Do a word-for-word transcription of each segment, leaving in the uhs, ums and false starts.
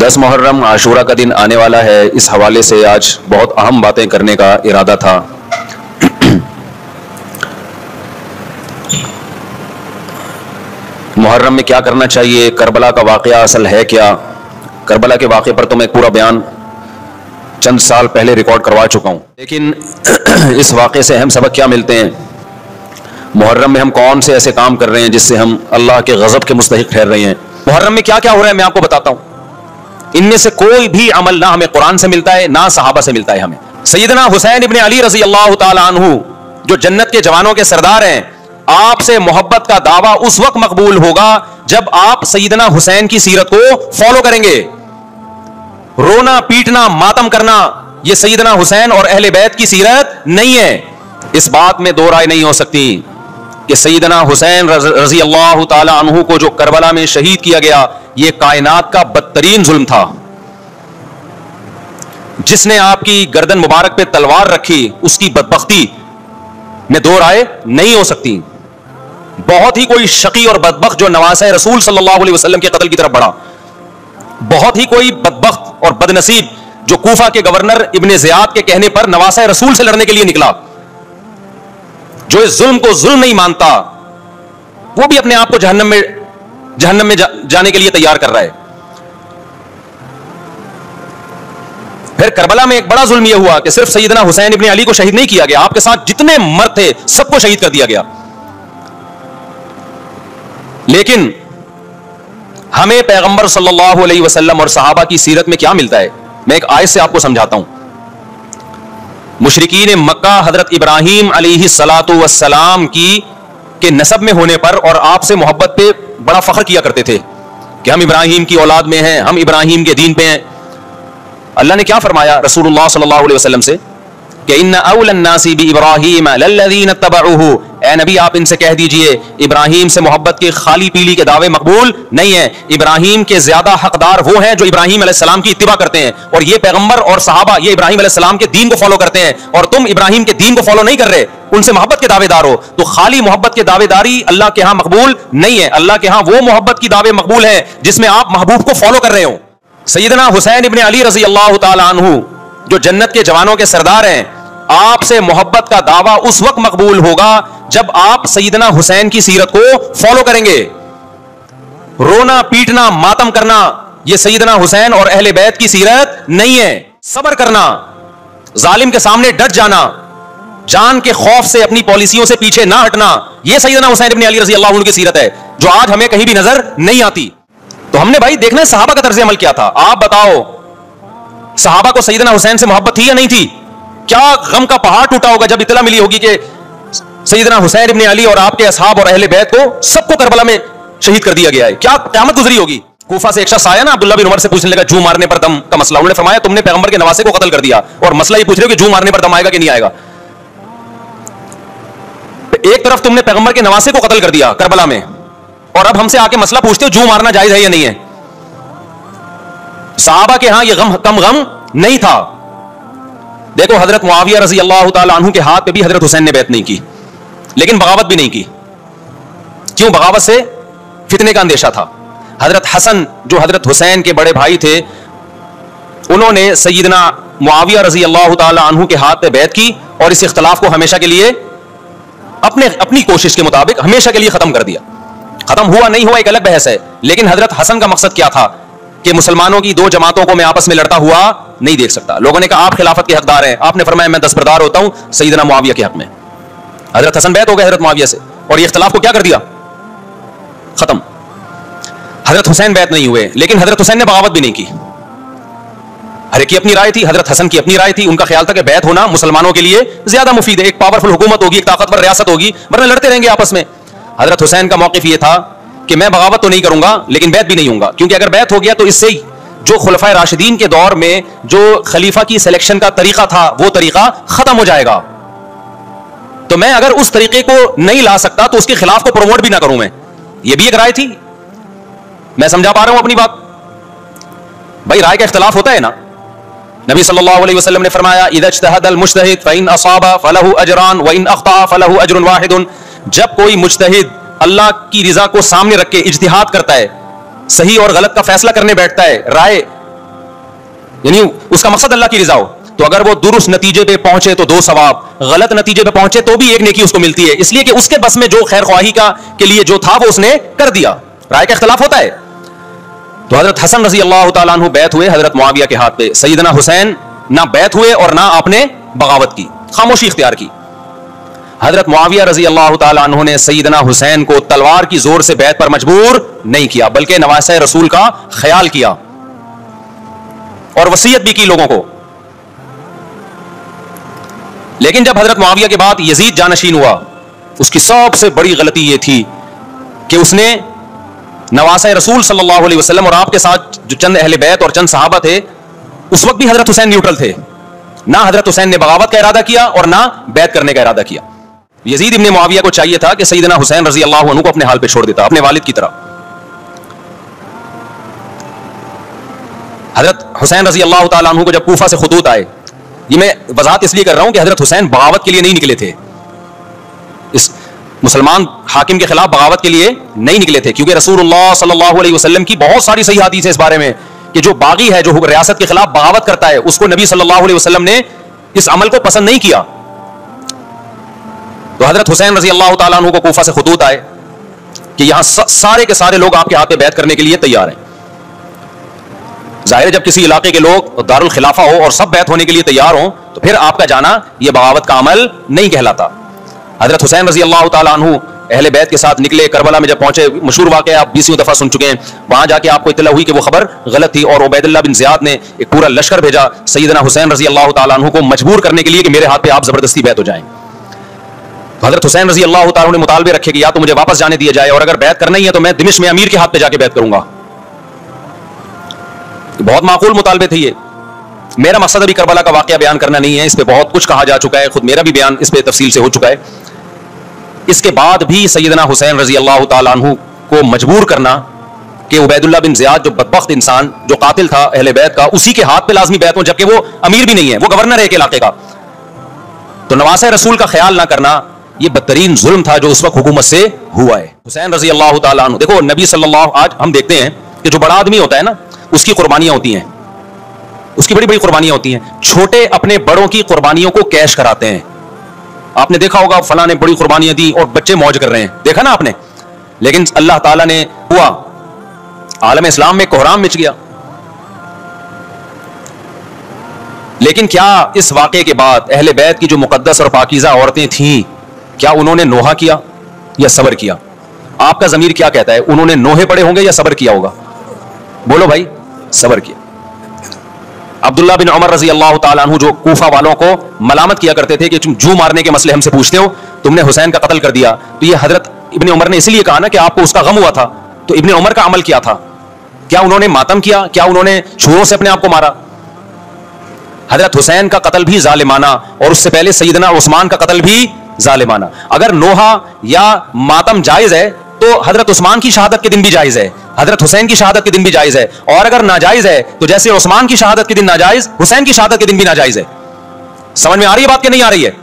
दस मुहर्रम आशूरा का दिन आने वाला है। इस हवाले से आज बहुत अहम बातें करने का इरादा था। मुहर्रम में क्या करना चाहिए, करबला का वाक़या असल है क्या। करबला के वाक़े पर तो मैं पूरा बयान चंद साल पहले रिकॉर्ड करवा चुका हूँ, लेकिन इस वाक़े से अहम सबक क्या मिलते हैं। मुहर्रम में हम कौन से ऐसे काम कर रहे हैं जिससे हम अल्लाह के गज़ब के मुस्तहिक़ ठहर रहे हैं। मुहर्रम में क्या क्या हो रहा है मैं आपको बताता हूँ। इनमें से कोई भी अमल ना हमें कुरान से मिलता है ना सहाबा से मिलता है। हमें सैयदना हुसैन इब्ने अली रज़ी अल्लाह ताला अन्हु जो जन्नत के जवानों के सरदार हैं, आपसे मोहब्बत का दावा उस वक्त मकबूल होगा जब आप सैयदना हुसैन की सीरत को फॉलो करेंगे। रोना पीटना मातम करना यह सैयदना हुसैन और अहले बैत की सीरत नहीं है। इस बात में दो राय नहीं हो सकती कि सैयदना हुसैन रज़ी अल्लाह ताला अन्हु को जो करबला में शहीद किया गया, यह कायनात का बदतरीन जुल्म था। जिसने आपकी गर्दन मुबारक पे तलवार रखी, उसकी बदबख्ती में दो राय नहीं हो सकती। बहुत ही कोई शकी और बदबख्त जो नवासे रसूल सल्लल्लाहु अलैहि वसल्लम के कत्ल की तरफ बढ़ा, बहुत ही कोई बदबख्त और बदनसीब जो कूफा के गवर्नर इब्ने ज़ियाद के कहने पर नवासे रसूल से लड़ने के लिए निकला, जो इस जुल्म को जुल्म नहीं मानता, वो भी अपने आप को जहन्नम में जहन्नम में जा, जाने के लिए तैयार कर रहा है। फिर करबला में एक बड़ा जुल्म यह हुआ कि सिर्फ सैयदना हुसैन इब्ने अली को शहीद नहीं किया गया, आपके साथ जितने मर्द थे सबको शहीद कर दिया गया। लेकिन हमें पैगंबर सल्लल्लाहु अलैहि वसल्लम और सहाबा की सीरत में क्या मिलता है, मैं एक आयत से आपको समझाता हूं। मुशरिकीन मक्का हजरत इब्राहीम अलैहिस्सलातु वस्सलाम की के नसब में होने पर और आपसे मोहब्बत पे बड़ा फख्र किया करते थे कि हम इब्राहीम की औलाद में हैं, हम इब्राहीम के दीन पे हैं। अल्लाह ने क्या फरमाया रसूलुल्लाह सल्लल्लाहु अलैहि वसल्लम से कि इन्ना औलन नासी बि इब्राहीम लल्लज़ीना तबऊहु, ए नबी आप इनसे कह दीजिए इब्राहीम से मोहब्बत के खाली पीली के दावे मकबूल नहीं है। इब्राहीम के ज्यादा हकदार वो हैं जो इब्राहीम अलैहिस्सलाम की इत्तिबा करते हैं, और ये पैगंबर और सहाबा ये इब्राहीम अलैहिस्सलाम के दीन को फॉलो करते हैं, और तुम इब्राहीम के दीन को फॉलो नहीं कर रहे, उनसे मोहब्बत के दावेदार हो। तो खाली मोहब्बत के दावेदारी अल्लाह के यहां मकबूल नहीं है। अल्लाह के यहां वो मोहब्बत की दावे मकबूल है जिसमें आप महबूब को फॉलो कर रहे हो। सैयदना हुसैन इब्ने अली रज़ी अल्लाह ताला अन्हु जो जन्नत के जवानों के सरदार हैं, आपसे मोहब्बत का दावा उस वक्त मकबूल होगा जब आप सैयदना हुसैन की सीरत को फॉलो करेंगे। रोना पीटना मातम करना यह सैयदना हुसैन और अहले बैत की सीरत नहीं है। सब्र करना, जालिम के सामने डट जाना, जान के खौफ से अपनी पॉलिसियों से पीछे ना हटना, यह सैयदना हुसैन इब्ने अली रज़ी अल्लाह अन्हु की सीरत है जो आज हमें कहीं भी नजर नहीं आती। तो हमने भाई देखना है सहाबा का तर्ज अमल क्या था। आप बताओ सहाबा को सैयदना हुसैन से मोहब्बत थी या नहीं थी? क्या गम का पहाड़ टूटा होगा जब इत्तला मिली होगी कि सैयदना हुसैन इब्ने अली और आपके असहाब और अहले बैत को सबको करबला में शहीद कर दिया गया है। क्या क़यामत गुजरी होगी। कूफा से एक शख्स आया ना, अब्दुल्लाह बिन उमर से पूछने लगा जू मारने पर दम का मसला। उन्होंने फरमाया तुमने पैगंबर के नवासे को कत्ल कर दिया और मसला ये पूछ रहे हो कि जू मारने पर दम आएगा कि नहीं आएगा। एक तरफ तुमने पैगंबर के नवासे को कत्ल कर दिया करबला में, और अब हमसे आके मसला पूछते हो जू मारना जायज है या नहीं है। सहाबा के यहां यह गम कम गम नहीं था। देखो हजरत मुआविया रजी अल्लाह ताला अन्हु के हाथ पे भी हजरत हुसैन ने बैत नहीं की, लेकिन बगावत भी नहीं की। क्यों? बगावत से फितने का अंदेशा था। हजरत हसन जो हजरत हुसैन के बड़े भाई थे, उन्होंने सैयदना मुआविया रजी अल्लाह ताला अन्हु के हाथ पे बैत की और इस इख्तलाफ को हमेशा के लिए अपने अपनी कोशिश के मुताबिक हमेशा के लिए खत्म कर दिया। खत्म हुआ नहीं हुआ एक अलग बहस है, लेकिन हजरत हसन का मकसद क्या था कि मुसलमानों की दो जमातों को मैं आपस में लड़ता हुआ नहीं देख सकता। लोगों ने कहा आप खिलाफत के हकदार हैं, आपने फरमाया मैं दस्तबरदार होता हूं सैयदना मुआविया के हक में। हजरत हसन बैत हो गए हजरत मुआविया से और ये इख्तिलाफ को क्या कर दिया, खत्म। हजरत हुसैन बैत नहीं हुए, लेकिन हजरत हुसैन ने बगावत भी नहीं की। हर एक की अपनी राय थी, हजरत हसन की अपनी राय थी। उनका ख्याल था कि बैत होना मुसलमानों के लिए ज्यादा मुफीद है, एक पावरफुल हुकूमत होगी, एक ताकतवर रियासत होगी, वरना लड़ते रहेंगे आपस में। हजरत हुसैन का मौक़िफ़ ये था कि मैं बगावत तो नहीं करूंगा लेकिन बैत भी नहीं होऊंगा, क्योंकि अगर बैत हो गया तो इससे जो खुलफाए राशिदीन के दौर में जो खलीफा की सिलेक्शन का तरीका था वो तरीका खत्म हो जाएगा। तो मैं अगर उस तरीके को नहीं ला सकता तो उसके खिलाफ को प्रमोट भी ना करूं मैं। ये भी एक राय थी। मैं समझा पा रहा हूं अपनी बात? भाई राय का इख्तिलाफ होता है ना। नबी सल्लल्लाहु अलैहि वसल्लम ने फरमाया इज़ा इज्तहदल मुज्तहिद फ़इन असाबा फलहु अजरान व इन अख्ता फलहु अजरुन वाहिदुन। जब कोई मुज्तहिद अल्लाह की रिजा को सामने रख के इज्तिहाद करता है, सही और गलत का फैसला करने बैठता है, राय यानी उसका मकसद अल्लाह की रिजा हो। तो अगर वो दुरुस्त नतीजे पे पहुंचे तो दो सवाब, गलत नतीजे पे पहुंचे तो भी एक नेकी उसको मिलती है, इसलिए कि उसके बस में जो खैर ख्वाही का के लिए जो था वो उसने कर दिया। राय का इख्तिलाफ होता है। तो हजरत हसन रजी अल्लाह तआला अन्हु बैत हुए हजरत मुआविया के हाथ पे, सैयदना हुसैन ना बैत हुए और ना आपने बगावत की, खामोशी इख्तियार की। हजरत मुआविया रजी अल्लाह तआला अन्हु ने सैयदना हुसैन को तलवार की जोर से बैत पर मजबूर नहीं किया, बल्कि नवासे रसूल का ख्याल किया और वसीयत भी की लोगों को। लेकिन जब हजरत मुआविया के बाद यजीद जानशीन हुआ, उसकी सबसे बड़ी गलती यह थी कि उसने नवासे रसूल सल्लल्लाहु अलैहि वसल्लम और आपके साथ जो चंद अहले बैत और चंद सहाबा थे, उस वक्त भी हजरत हुसैन न्यूट्रल थे। ना हजरत हुसैन ने बगावत का इरादा किया और ना बैत करने का इरादा किया। यजीद इब्ने मुआविया को चाहिए था कि सैयदना हुसैन रजी अल्लाह अन्हु को अपने हाल पे छोड़ देता, अपने वालिद की तरह। हजरत हुसैन रजी अल्लाह तआला अन्हु को जब कूफा से खुतूत आए, ये मैं वजाहत इसलिए कर रहा हूं कि हजरत हुसैन बगावत के लिए नहीं निकले थे, इस मुसलमान हाकिम के खिलाफ बगावत के लिए नहीं निकले थे, क्योंकि रसूलुल्लाह सल्लल्लाहु अलैहि वसल्लम की बहुत सारी सही हदीस है इस बारे में कि जो बागी है, जो रियासत के खिलाफ बगावत करता है, उसको नबी सल्लल्लाहु अलैहि वसल्लम ने इस अमल को पसंद नहीं किया। तो हजरत हुसैन रजी अल्लाह तआला अन्हु को कूफा से खुतूत आए कि यहां सारे के सारे लोग आपके हाथ पे बैत करने के लिए तैयार हैं। जाहिर है जब किसी इलाके के लोग दारुल खिलाफा हो और सब बैत होने के लिए तैयार हो, तो फिर आपका जाना यह बगावत का अमल नहीं कहलाता। हजरत हुसैन रजी अल्लाह तआला अन्हु अहले बैत के साथ निकले। करबला में जब पहुंचे, मशहूर वाक़या आप बीसवीं दफा सुन चुके हैं, वहां जाके आपको इत्तला हुई कि वो खबर गलत थी और उबैदुल्लाह बिन ज़ियाद ने एक पूरा लश्कर भेजा सैयदना हुसैन रजी अल्लाह तआला अन्हु को मजबूर करने के लिए कि मेरे हाथ पे आप जबरदस्ती बैत हो जाएं। तो हजरत हुसैन रजी अल्लाह तआला ने मुतालबे रखे कि या तो मुझे वापस जाने दिया जाए, और अगर बैत करना ही है तो मैं दिमिश्क में अमीर के हाथ पे जाके बैत करूंगा। बहुत माकूल मुतालबे थे ये। मेरा मकसद अभी करबला का वाकया बयान करना नहीं है, इस पे बहुत कुछ कहा जा चुका है, खुद मेरा भी बयान इस पे तफसील से हो चुका है। इसके बाद भी सैयदना हुसैन रजी अल्लाह तआला अन्हु को मजबूर करना कि उबैदुल्लाह बिन ज़ियाद जो बदबख्त इंसान, जो कातिल था अहले बैत का, उसी के हाथ पे लाजमी बैत हो, जबकि वो अमीर भी नहीं है, वो गवर्नर है एक इलाके का। तो नवासे रसूल का ख्याल ना करना ये बदतरीन जुल्म था जो उस वक्त हुकूमत से हुआ है। हुसैन रजी अल्लाह तआला अन्हु, देखो नबी सल्लल्लाहु, आज हम देखते हैं कि जो बड़ा आदमी होता है ना, उसकी कुर्बानियां होती हैं, उसकी बड़ी बड़ी कुर्बानियां होती हैं। छोटे अपने बड़ों की कुर्बानियों को कैश कराते हैं। आपने देखा होगा फलां ने बड़ी कुर्बानियां दी और बच्चे मौज कर रहे हैं, देखा ना आपने। लेकिन अल्लाह ताला ने हुआ, आलम इस्लाम में कोहराम मच गया। लेकिन क्या इस वाक़े के बाद अहले बैत की जो मुकद्दस और पाकीज़ा औरतें थीं, क्या उन्होंने नोहा किया या सब्र किया? आपका ज़मीर क्या कहता है, उन्होंने नोहे पड़े होंगे या सब्र किया होगा? बोलो भाई, सब्र किया। अब्दुल्लाह बिन उमर रजी अल्लाह तआला अन्हु जो कूफा वालों को मलामत किया करते थे कि तुम जू मारने के मसले हमसे पूछते हो, तुमने हुसैन का कत्ल कर दिया, तो ये हजरत इब्ने उमर ने इसलिए कहा ना कि आपको उसका गम हुआ था। तो इब्ने उमर का अमल क्या था? क्या उन्होंने मातम किया? क्या उन्होंने छुरों से अपने आप को मारा? हजरत हुसैन का कत्ल भी जालिमाना, और उससे पहले सैयदना उस्मान का कत्ल भी जालिमाना। अगर नोहा या मातम जायज है तो हजरत उस्मान की शहादत के दिन भी जायज है, हजरत हुसैन की शहादत के दिन भी जायज है, और अगर नाजायज है तो जैसे उस्मान की शहादत के दिन नाजायज, हुसैन की शहादत के दिन भी नाजायज है। समझ में आ रही है बात कि नहीं आ रही है?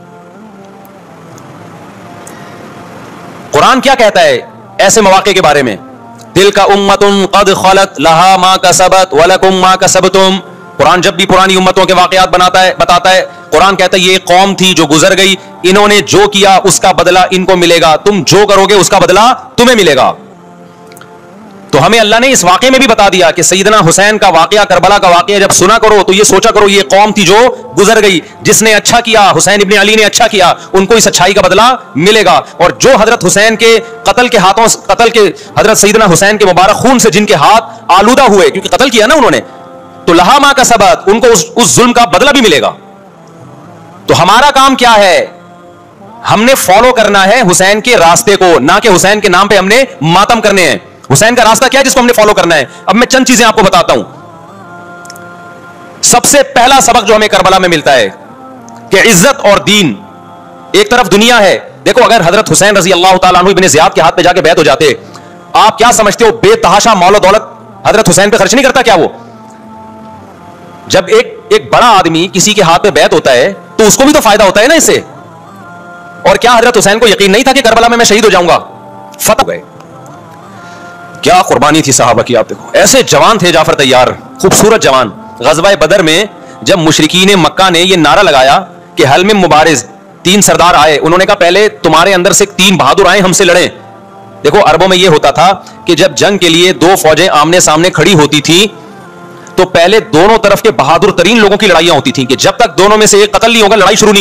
कुरान क्या कहता है ऐसे मौके के बारे में? दिल का उम्मतुन कद खलत लहा मा कसबत वलकुम मा कसबतुम। कुरान जब भी पुरानी उम्मतों के वाकयात बनाता है बताता है, कुरान कहता है ये कौम थी जो गुजर गई, इन्होंने जो किया उसका बदला इनको मिलेगा, तुम जो करोगे उसका बदला तुम्हें मिलेगा। तो हमें अल्लाह ने इस वाकये में भी बता दिया कि सैयदना हुसैन का वाकया, करबला का वाकया जब सुना करो तो ये सोचा करो ये कौम थी जो गुजर गई, जिसने अच्छा किया, हुसैन इब्ने अली ने अच्छा किया, उनको इस अच्छाई का बदला मिलेगा। और जो हजरत हुसैन के कत्ल के हाथों कत्ल के हजरत सैयदना हुसैन के मुबारक खून से जिनके हाथ आलूदा हुए, क्योंकि कत्ल किया ना उन्होंने, तो लहा मा का सबत, उनको उस, उस जुल्म का बदला भी मिलेगा। तो हमारा काम क्या है? हमने फॉलो करना है हुसैन के रास्ते को, ना कि हुसैन के नाम पे हमने मातम करने हैं। हुसैन का रास्ता क्या है जिसको हमने फॉलो करना है? अब मैं चंद चीजें आपको बताता हूं। सबसे पहला सबक जो हमें करबला में मिलता है कि इज्जत और दीन, एक तरफ दुनिया है। देखो अगर हजरत हुसैन रजी अल्लाह तआला अन्हु इब्ने ज़ियाद के हाथ पे जाके बैत हो जाते, आप क्या समझते हो बेतहाशा मौल दौलत हजरत हुसैन पे खर्च नहीं करता क्या? वो जब एक एक बड़ा आदमी किसी के हाथ पे बैत होता है तो उसको भी तो फायदा होता है ना इससे। और क्या हजरत हुसैन को यकीन नहीं था कि करबला में मैं शहीद हो जाऊंगा? फतह गए। क्या कुर्बानी थी सहाबा की, आप देखो। ऐसे जवान थे जाफर तैयार, खूबसूरत जवान। गज़वा बदर में जब मुशरिकीन मक्का ने यह नारा लगाया कि हल में मुबारिज, तीन सरदार आए, उन्होंने कहा पहले तुम्हारे अंदर से तीन बहादुर आए, हमसे लड़ें। देखो अरबों में यह होता था कि जब जंग के लिए दो फौजें आमने सामने खड़ी होती थी तो पहले दोनों तरफ के बहादुर तरीन लोगों की लड़ाइयां होती थी कि जब तक दोनों में से एक कत्ल नहीं होगा लड़ाई शुरू नहीं